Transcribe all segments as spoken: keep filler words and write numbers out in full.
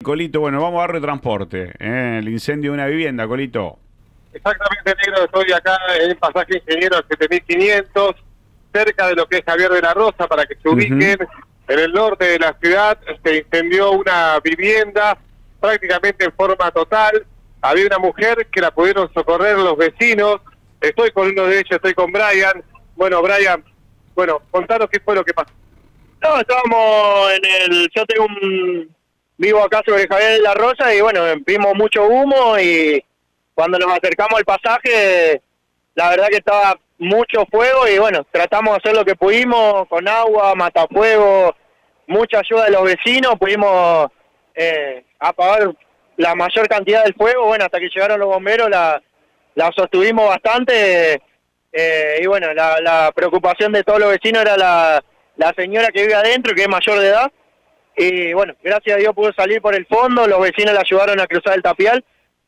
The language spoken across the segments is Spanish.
Colito, bueno, vamos a darle transporte, ¿eh? El incendio de una vivienda, Colito. Exactamente, negro, estoy acá en el pasaje Ingeniero siete mil quinientos, cerca de lo que es Javier de la Rosa, para que se ubiquen. Uh-huh. En el norte de la ciudad se incendió una vivienda prácticamente en forma total. Había una mujer que la pudieron socorrer los vecinos. Estoy con uno de ellos, estoy con Brian. Bueno, Brian, bueno, contanos qué fue lo que pasó. No, estábamos en el... Yo tengo un... Vivo acá sobre Javier de la Rosa y bueno, vimos mucho humo y cuando nos acercamos al pasaje, la verdad que estaba mucho fuego y bueno, tratamos de hacer lo que pudimos con agua, matafuego, mucha ayuda de los vecinos, pudimos eh, apagar la mayor cantidad del fuego, bueno, hasta que llegaron los bomberos la, la sostuvimos bastante eh, y bueno, la, la preocupación de todos los vecinos era la, la señora que vive adentro, que es mayor de edad, y bueno, gracias a Dios pudo salir por el fondo, los vecinos le ayudaron a cruzar el tapial,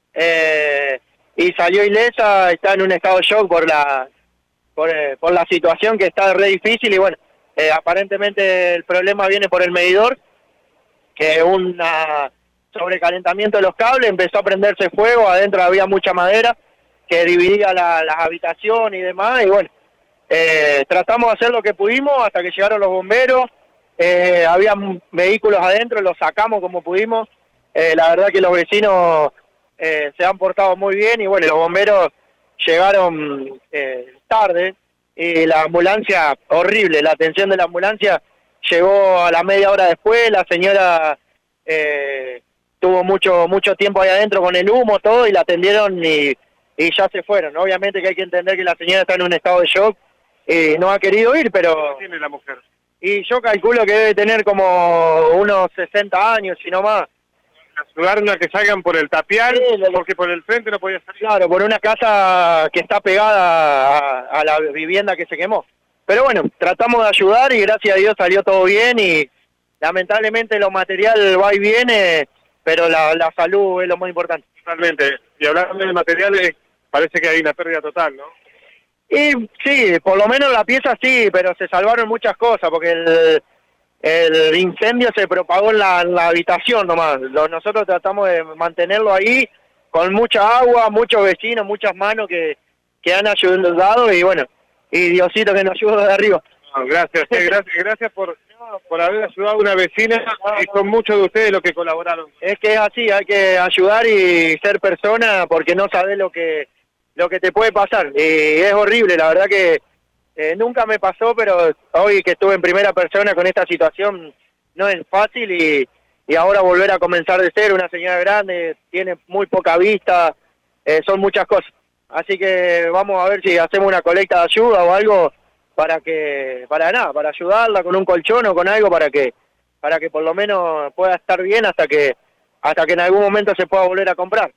eh, y salió ilesa, está en un estado de shock por la por, eh, por la situación que está re difícil y bueno, eh, aparentemente el problema viene por el medidor, que un sobrecalentamiento de los cables, empezó a prenderse fuego, adentro había mucha madera que dividía la, las habitaciones y demás, y bueno, eh, tratamos de hacer lo que pudimos hasta que llegaron los bomberos, eh, había vehículos adentro, los sacamos como pudimos, eh, la verdad que los vecinos eh, se han portado muy bien y bueno, los bomberos llegaron eh, tarde y la ambulancia, horrible, la atención de la ambulancia llegó a la media hora después, la señora eh, tuvo mucho mucho tiempo ahí adentro con el humo, todo, y la atendieron y, y ya se fueron. Obviamente que hay que entender que la señora está en un estado de shock y no ha querido ir, pero... ¿Qué tiene la mujer? Y yo calculo que debe tener como unos sesenta años, si no más. Ayudaron a que salgan por el tapial, sí, porque por el frente no podía salir. Claro, por una casa que está pegada a, a la vivienda que se quemó. Pero bueno, tratamos de ayudar y gracias a Dios salió todo bien y lamentablemente lo material va y viene, pero la, la salud es lo más importante. Totalmente. Y hablando de materiales, parece que hay una pérdida total, ¿no? Y sí, por lo menos la pieza sí, pero se salvaron muchas cosas porque el... El incendio se propagó en la, en la habitación nomás. Nosotros tratamos de mantenerlo ahí con mucha agua, muchos vecinos, muchas manos que, que han ayudado y bueno, y Diosito que nos ayude de arriba. No, gracias, sí, gracias, gracias por, por haber ayudado a una vecina y son muchos de ustedes los que colaboraron. Es que es así, hay que ayudar y ser persona porque no sabes lo que, lo que te puede pasar. Y es horrible, la verdad que Eh, nunca me pasó, pero hoy que estuve en primera persona con esta situación no es fácil y, y ahora volver a comenzar de cero, una señora grande, tiene muy poca vista, eh, son muchas cosas. Así que vamos a ver si hacemos una colecta de ayuda o algo para que, para nada, para ayudarla con un colchón o con algo para que, para que por lo menos pueda estar bien hasta que, hasta que en algún momento se pueda volver a comprar.